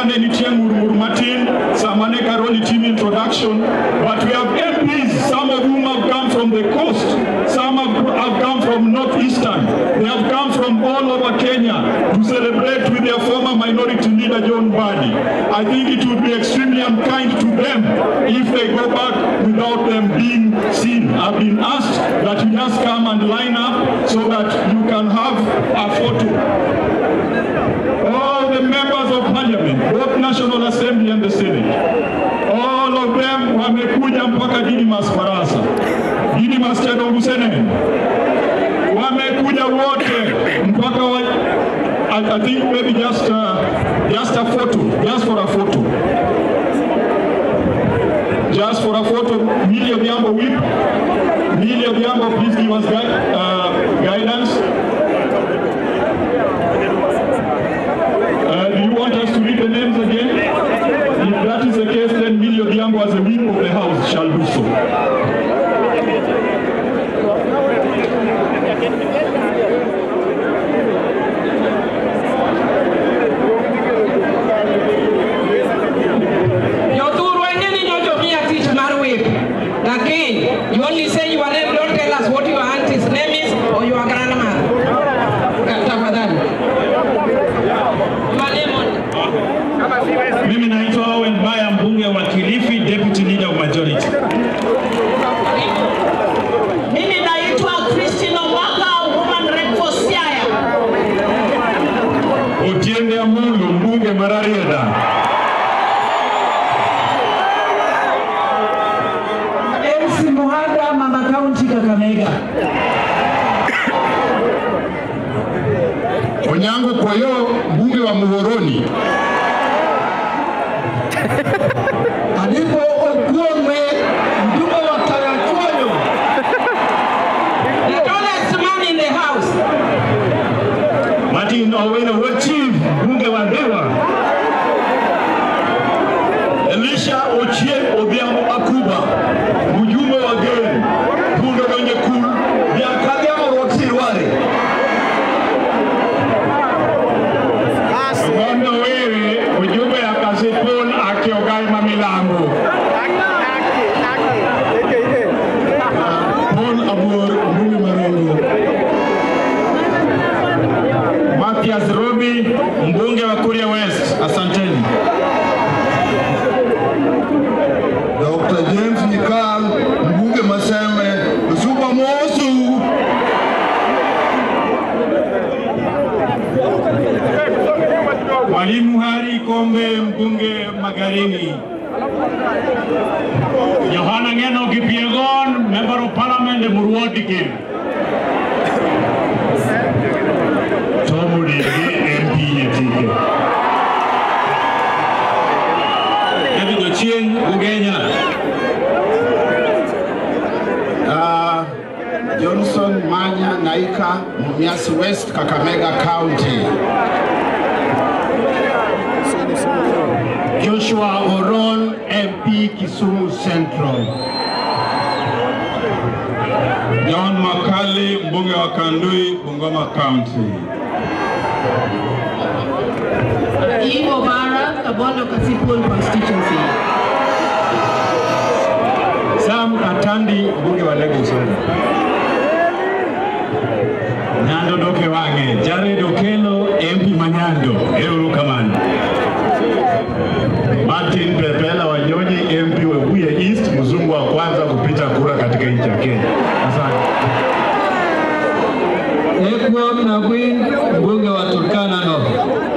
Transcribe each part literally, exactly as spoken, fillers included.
Samane Nicheng Martin, Samane Karoli team introduction, but we have M Ps, some of whom have come from the coast, some have, have come from northeastern, they have come from all over Kenya to celebrate with their former minority leader John Badi. I think it would be extremely unkind to them if they go back without them being seen. I've been asked that you just come and line up so that you can have a photo. All the members of parliament, both National Assembly and the Senate, all of them wamekuja mpaka Didymus Barasa, Didymus Chado Musene, wamekuja wote mpaka wa, I, I think maybe just uh, just a photo, just for a photo, just for a photo. Millie Odhiambo whip, Millie Odhiambo, please give us gui uh, guidance. Uh, do you want us to read the names again? If that is the case, then Millie Odhiambo as a whip of the house shall do so. Again, you only say your name, don't tell us what your auntie's name is or your grandma. Mimi naitwa Owen Baya, mbunge wa Kilifi, deputy leader of majority. Mimi naitwa Christina Waka, woman rep for Siaya. Otiende Amulu, mbunge Mararieda. Elsi Mohanda, mama county Kakamega. Onyango Koyo, mbunge wa Muhoroni. Alipo Okuome, mjumbe wa Karachuonyo. The tallest man in the house. Martin Owino, what chief, mbunge wa Dewa. Elisha Ochie Odhiambo Akuba, mjumbe wa Gere, mbunge wa Nyekuru, ya Kagamo Roksirware. Ngondo wewe, ujumbe ya Kasipul akiogai mamilango. Paul Abur, mbunge Marongo. Mathias Robi, mbunge wa Kuria West. Asanteni. Doctor James Nikal, mbunge Masembe, Msuba Mosu. Mwalimu Hari Kombe, mbunge Magarini. Yohana Ngeno Kipiegon, member of parliament de Murwotike. Tomudi M P Etike. David Ochieng, Ugenya. Uh, Johnson Manya Naika, Mumias West, Kakamega County. Joshua Oron, M P Kisumu Central. John Makali, mbunge wa Kandui, Bungoma County. Ivo Mara, Kabondo Kasipul constituency. Sam Katandi, mbunge wa Lagos. Nyando Doke Wange, Jared Okelo, M P Manyando, Eru Kamani. Martin Pepela Wanyonyi, M P Webuye East, mzungu wa kwanza kupita kura katika nchi ya Kenya. Asante. Ekwam na Queen, mbunge wa Turkana North.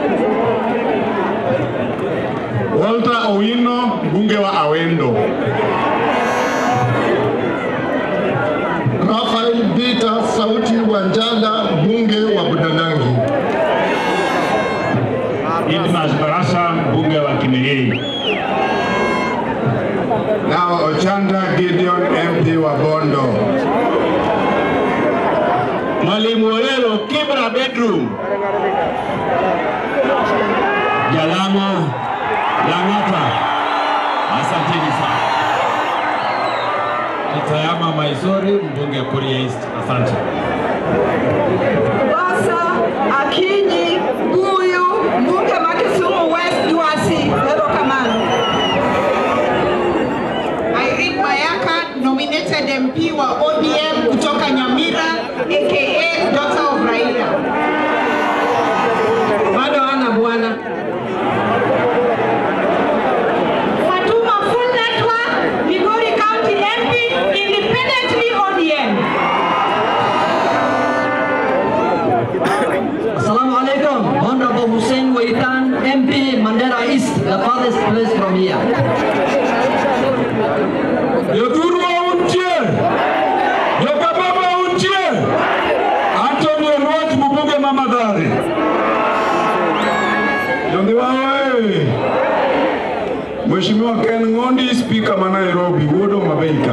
Walter Owino, mbunge wa Awendo. Rafael Bita Sauti Wanjala, mbunge wa Budalangi. Didymus Barasa, mbunge wa Kimilili. Now Ochanda Gideon, M P wa Bondo. Mwalimu Olelo, Kibra bedroom. Jalang'o, Lang'ata. Asanteni sana. Kitayama Maisori, mbunge Kuria East. Asante. Basa, Akinyi, Buyu, mbunge wa Kisumu West, Duasi. farthest place from here. Yodhuru untie. Yokababa untie. Antonio Ruto mbunge Mamadhari. Yondiwawe. Mheshimiwa Ken Ngondi, Speaker wa Nairobi, Wodo Mabeika.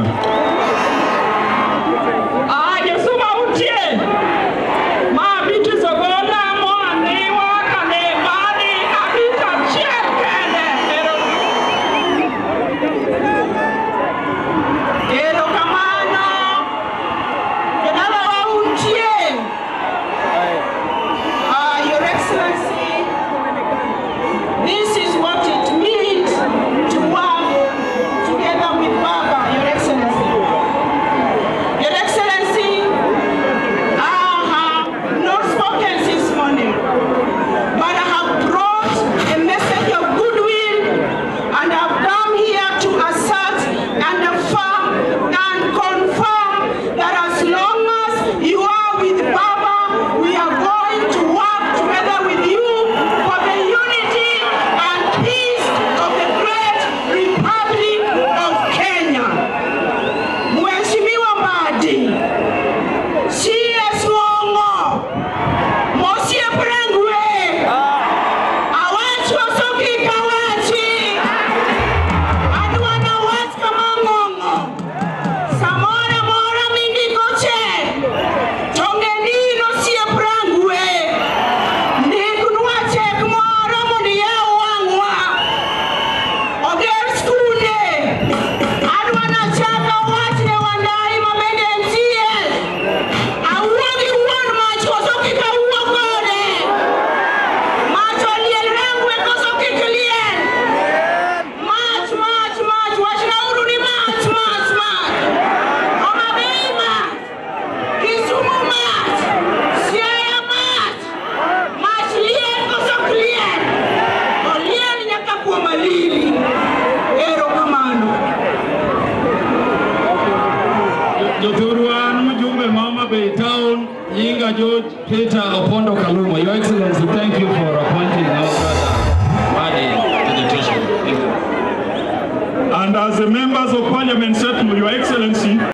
Ah, Yesuma untie. Ma bitu zogona mwane wakane bani abita chekene. Ero kamano. Kenala wa untie. Ah, Your Excellency, this is what it means to work together with Baba, Your Excellency. Your Excellency, I have not spoken this morning, but I have brought a message of goodwill, and I've come here to assert and affirm and confirm that as long as you are with Baba, we are going to work together with you for the unity and peace of the great Republic of Kenya. Mheshimiwa Mbadi, C S Wongo, Mosie Prengwe, Awachi Wasoki Kawachi, Adwana Wats Kamangongo, Samora Mora Mindikoche, Tongenino Sie Prengwe, Nikunwa Chek Mora Mundia Wangwa, Oger Skune, Adwana Chaka Wachne Wandai Mabende Ntie, Awuogi Wuon Mach Kosoki Kawuokode, Mach Oliel Rangwe Kosoki Klien, Mach, Mach, Mach, Wachna uru ni Mach, Mach, Mach, Homa Bay Mach, Kisumu Mach, Siaya Mach, Mach Lien Kosok Lien, Olien nyaka kuom Alili. Ero kamano. Yodhuru an mjumbe Mama Bay Town, Yinga George Peter Opondo Kaluma, Your Excellency, thank you for appointing our brother Mbadi to the treasury. Thank you. and as the members of Parliament settle, Your Excellency,